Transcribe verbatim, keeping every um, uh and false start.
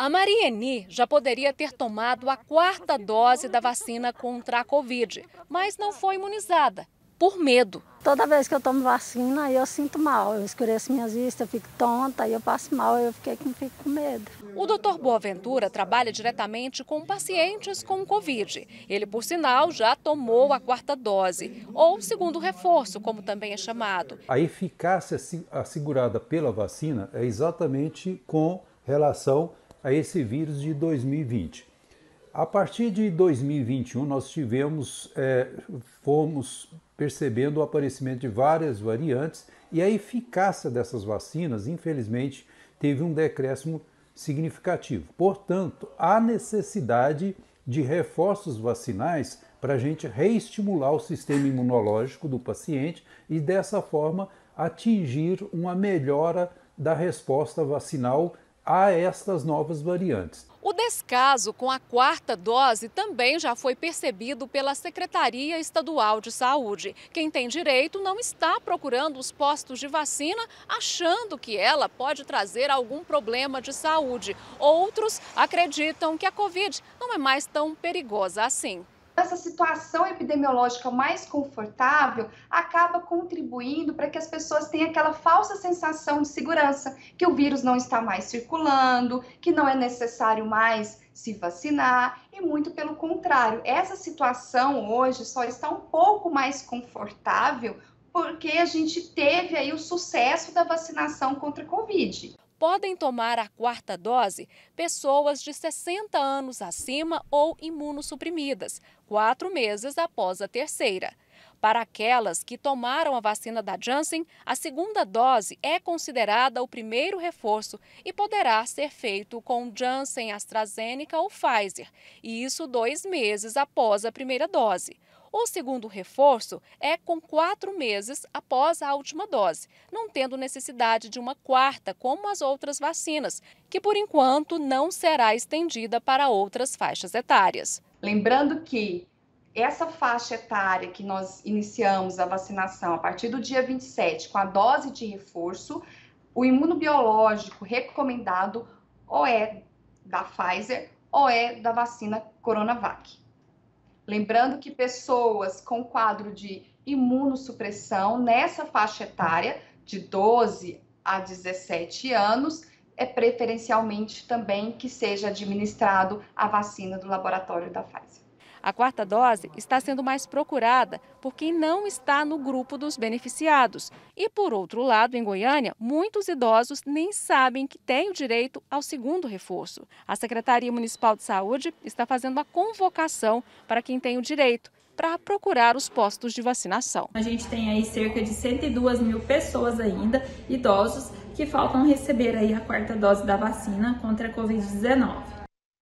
A Marieni já poderia ter tomado a quarta dose da vacina contra a Covid, mas não foi imunizada, por medo. Toda vez que eu tomo vacina, eu sinto mal, eu escureço minhas vistas, eu fico tonta, eu passo mal, eu fiquei com, fico com medo. O doutor Boaventura trabalha diretamente com pacientes com Covid. Ele, por sinal, já tomou a quarta dose, ou segundo reforço, como também é chamado. A eficácia assegurada pela vacina é exatamente com relação a esse vírus de dois mil e vinte. A partir de dois mil e vinte e um, nós tivemos, é, fomos percebendo o aparecimento de várias variantes e a eficácia dessas vacinas, infelizmente, teve um decréscimo significativo. Portanto, há necessidade de reforços vacinais para a gente reestimular o sistema imunológico do paciente e, dessa forma, atingir uma melhora da resposta vacinal a estas novas variantes. O descaso com a quarta dose também já foi percebido pela Secretaria Estadual de Saúde. Quem tem direito não está procurando os postos de vacina achando que ela pode trazer algum problema de saúde. Outros acreditam que a Covid não é mais tão perigosa assim. Essa situação epidemiológica mais confortável acaba contribuindo para que as pessoas tenham aquela falsa sensação de segurança, que o vírus não está mais circulando, que não é necessário mais se vacinar e muito pelo contrário. Essa situação hoje só está um pouco mais confortável porque a gente teve aí o sucesso da vacinação contra a Covid. Podem tomar a quarta dose pessoas de sessenta anos acima ou imunossuprimidas, quatro meses após a terceira. Para aquelas que tomaram a vacina da Janssen, a segunda dose é considerada o primeiro reforço e poderá ser feito com Janssen, AstraZeneca ou Pfizer, e isso dois meses após a primeira dose. O segundo reforço é com quatro meses após a última dose, não tendo necessidade de uma quarta, como as outras vacinas, que por enquanto não será estendida para outras faixas etárias. Lembrando que essa faixa etária que nós iniciamos a vacinação a partir do dia vinte e sete com a dose de reforço, o imunobiológico recomendado ou é da Pfizer ou é da vacina Coronavac. Lembrando que pessoas com quadro de imunossupressão nessa faixa etária, de doze a dezessete anos, é preferencialmente também que seja administrado a vacina do laboratório da Pfizer. A quarta dose está sendo mais procurada por quem não está no grupo dos beneficiados. E, por outro lado, em Goiânia, muitos idosos nem sabem que têm o direito ao segundo reforço. A Secretaria Municipal de Saúde está fazendo uma convocação para quem tem o direito, para procurar os postos de vacinação. A gente tem aí cerca de cento e duas mil pessoas ainda, idosos, que faltam receber aí a quarta dose da vacina contra a Covid dezenove.